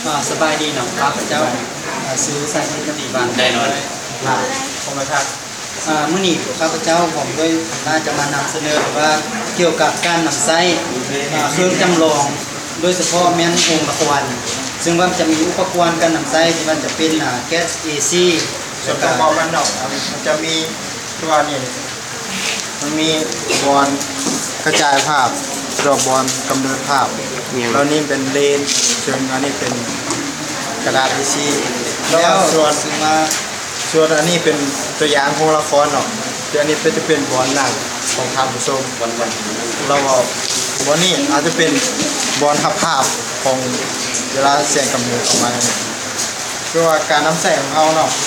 สบายดีเนาะครับเจ้าซื้อใส่ปฏิบัติได้นอนผมนะครับมื่อนี้ข้าพเจ้าผมด้วยน่าจะมานำเสนอว่าเกี่ยวกับการนำไส้เครื่องจำลองโดยเฉพาะแม่นองค์ตะวันซึ่งว่าจะมีอุปกรณ์การนำไส้ที่มันจะเป็นแก๊สเอซีส่วนประกอบมันเนาะมันจะมีตัวนี้มันมีบอลกระจายภาพดอกบอลกำเนิดภาพแล้วนี่เป็นเลนส่วนอันนี้เป็นกระดาษ A4 แล้วส่วนอันนี้เป็นตัวอย่างของละครเนาะตัวอันนี้จะเป็นบอลหนังของทางผู้ชมเราบอกบอลนี้อาจจะเป็นบอลทับภาพของเวลาเสียงกำเนิดออกมาคือว่าการนำแสงของเขาเนาะ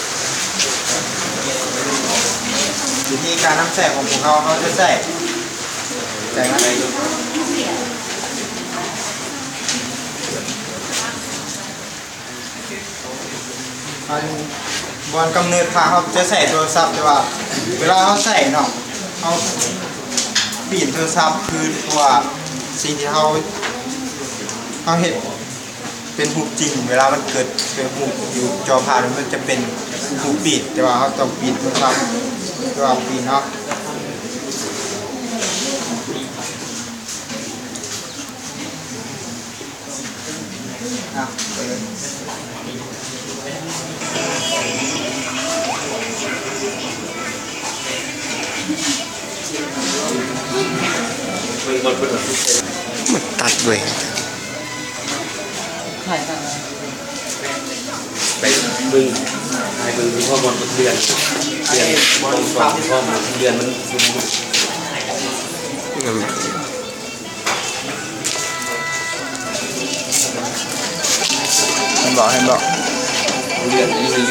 วิธีการนำแสงของพวกเขาจะใส่แสงอะไรบอลกำเนิดพาเขาจะใส่โทรศัพท์แต่ว่าเวลาเขาใส่เนาะเขาปีนโทรศัพท์คือเพราะว่าสิ่งที่เขาเห็นเป็นหูจริงเวลามันเกิดเป็นหูอยู่จอพามันจะเป็นหูปิดแต่ว่าเขาต้องปิดโทรศัพท์ก็ปิดเนาะมันตัดด้วยไปบึงให้บึงข้อมูลเดือนบอลฟังข้อมูลเดือนมันสูงเห็นบอกเลือด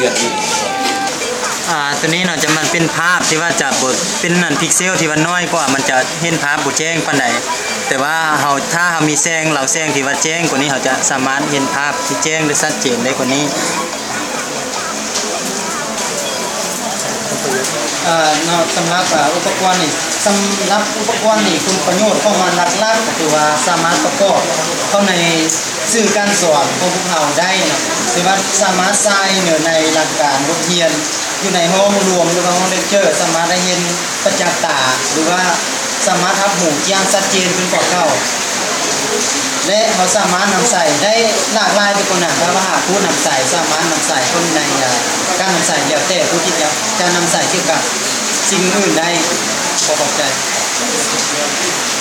ตัวนี้เนาะจะมันเป็นภาพที่ว่าจะบดเป็นนันพิกเซลที่ว่าน้อยกว่ามันจะเห็นภาพบุแจ้งปานใดแต่ว่าถ้าเรามีแสงเราแสงที่ว่าแจ้งกว่านี้เราจะสามารถเห็นภาพที่แจ้งได้ชัดเจนได้กว่านี้สำหรับอุปกรณ์นี่คุณประโยชน์ของมันหลักๆก็คือว่าสามารถประกอบเข้าในสื่อการสอนของพวกเราได้นะคือว่าสามารถใช้ในหลักการบทเรียนอยู่ในห้องรวมหรือว่าห้องเลคเชอร์สามารถได้เห็นประจักษ์ตาหรือว่าสามารถทับหูอย่างชัดเจนขึ้นกว่าเก่าและเขาสามารถนำใส่ได้หลากหลายไปกว่านั้นถ้าว่าหากผู้นำใส่สามารถนำใส่คนในการนำใส่เดี๋ยวแต่ผู้ที่จะนำใส่เกี่ยวกับสิ่งอื่นได้ขอบใจ